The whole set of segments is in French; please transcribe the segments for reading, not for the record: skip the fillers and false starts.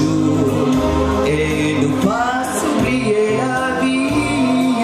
jour et nous fasse oublier la vie.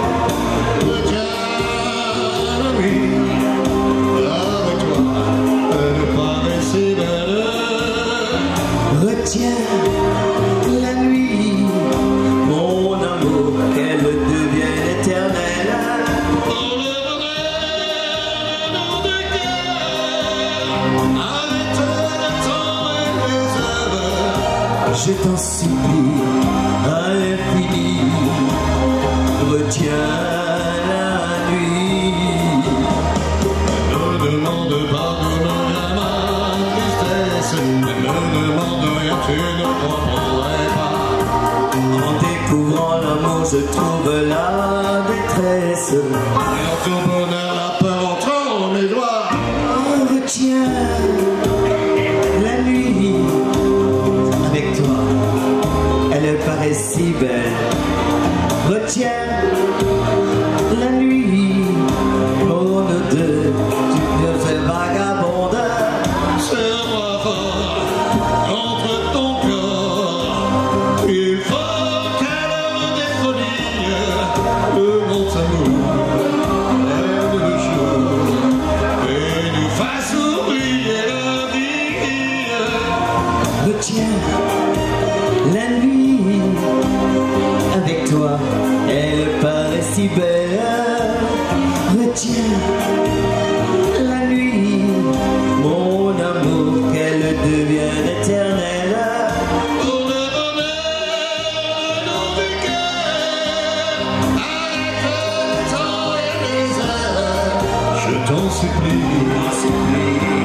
Retiens la nuit, avec toi, elle paraît si belle. Retiens la nuit, mon amour, qu'elle devienne éternelle. Pour le bonheur de nos deux cœurs, arrête le temps et les heures. Je t'en supplie, à l'infini, retiens la nuit. Ne demande pardonne à ma tristesse, ne me demande rien, tu ne comprendrais pas. En découvrant l'amour, je trouve la détresse. Et en ton bonheur, la peur entre mes doigts. Oh, retiens la nuit, avec toi, elle paraît si belle. Retiens la nuit, mon deux, tu me fais vagabonde. Serre-moi fort contre ton corps. Il faut qu'à l'heure des folies, le grand amour lève le jour et nous fasse oublier la vie. Retiens la nuit, avec toi, elle paraît si belle. Retiens la nuit, mon amour, qu'elle devienne éternelle. Pour le bonheur de nos deux cœurs, arrête le temps et les heures. Je t'en supplie.